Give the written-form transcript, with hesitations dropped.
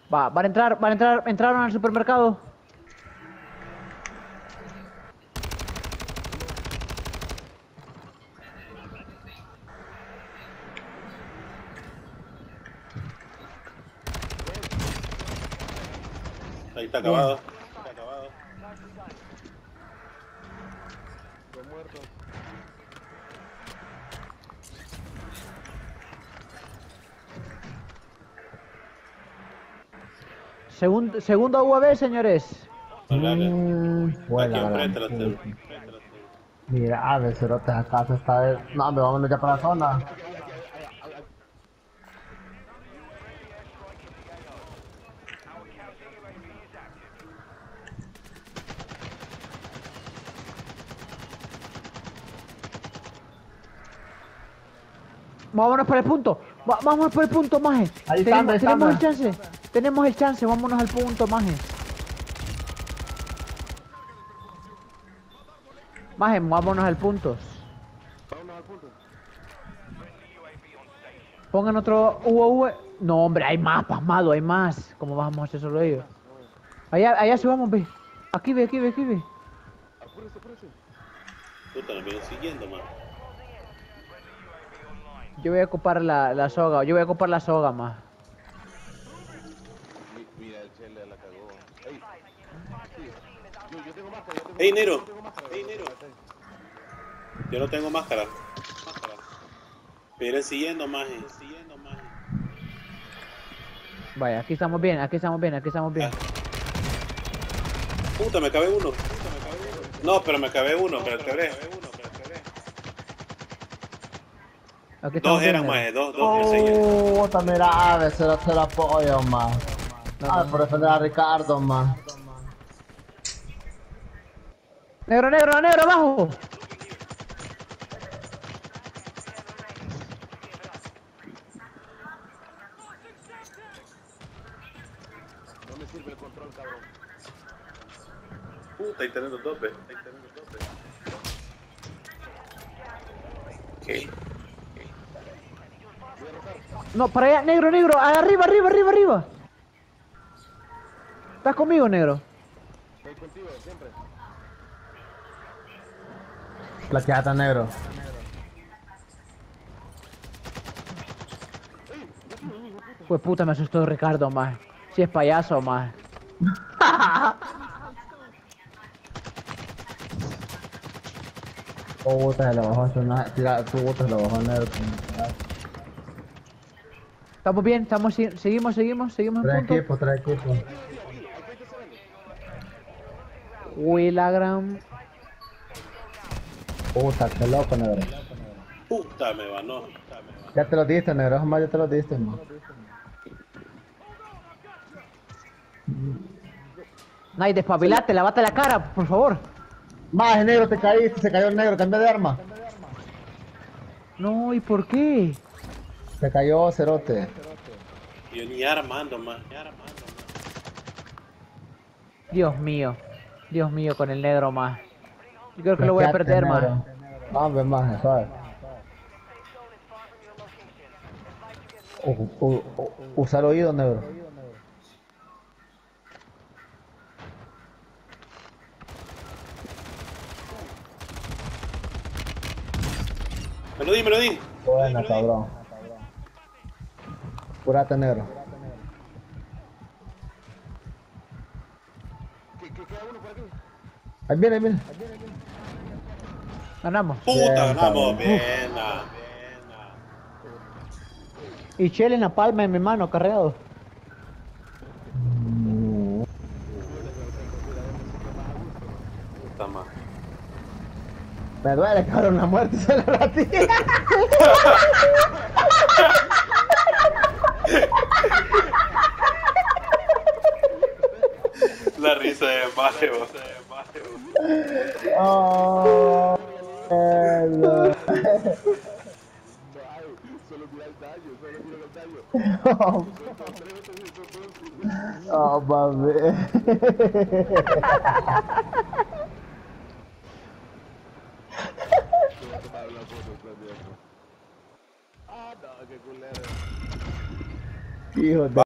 Va, entraron al supermercado. Ahí está Bien. acabado. Está acabado. Estoy muerto. Segunda UAV, señores. Aquí Huela la enfrente la tengo. puta. Mira, de cerotes acá se está de... No, hombre, vámonos ya para la zona. Vámonos por el punto. Vámonos por el punto, maje. Ahí está, ahí está, tenemos el maje. chance. Tenemos el chance, vámonos al punto, maje. Maje, vámonos al punto. Vámonos al punto. Pongan otro UAV. No, hombre, hay más, pasmado, hay más. ¿Cómo vamos a hacer solo ellos? Allá subamos, ve. Aquí ve. Apúrese, apúrese. Puta, me vienen siguiendo, man. Yo voy a ocupar la soga. Yo voy a ocupar la soga, más. Mira, el Chele la cagó. Ey. Sí. Yo tengo máscara, yo tengo ¡Ey, máscara, Nero! yo tengo máscara. ¡Ey, Nero! Yo no tengo máscara. Me vienen siguiendo, maje. Vaya, aquí estamos bien. Puta, me acabé uno. No, pero me acabé uno, me acabé. Aquí estamos Dos bien. eran, maje, dos enseguida. Puta, mira, de cerotes el apoyo, man. Por defender a Ricardo, man. Negro, abajo. No me sirve el control, cabrón. Puta, ahí tenemos dos, ve. ¿Qué? No, para allá, negro. Arriba. ¿Estás conmigo, negro? Estoy contigo, siempre. Plaqueata negro. Pues puta, me asustó Ricardo, más. Si es payaso, más. Puta, se lo bajó a sonar. Tira, puta, se lo bajó a negro. Estamos bien, seguimos en punto. Tres equipos. Uy, la gran... Puta, qué loco, negro. Puta, me vanó. Ya te lo diste, negro. Jamás ya te lo diste, man. Nay, despabilate, lavate la cara, por favor. Más, negro, te caíste. Se cayó el negro. Cambia de arma. No, ¿y por qué? Se cayó, cerote. Yo ni armando, man. Dios mío, con el negro, más. Yo creo que lo voy a perder, más. Hombre, más, ¿sabes? Usa el oído, negro. Me lo di. Buena, cabrón. Curate, negro. ¿Qué queda uno por aquí? Ahí viene. Ganamos. Puta, Bien, ganamos. cabrón. Bien. Y Chele en la palma de mi mano, cargado. Puta, man. Me duele, cabrón, la muerte se la batí. La risa de Mario. Oh, no. Solo mira el daño, Oh, mami. Ah, no, qué culero. Hijo de